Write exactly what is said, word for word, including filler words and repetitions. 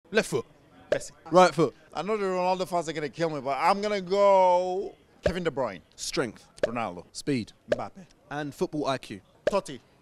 Left foot. Messi. Right foot. I know the Ronaldo fans are going to kill me, but I'm going to go Kevin De Bruyne. Strength. Ronaldo. Speed. Mbappe. And football I Q. Totti.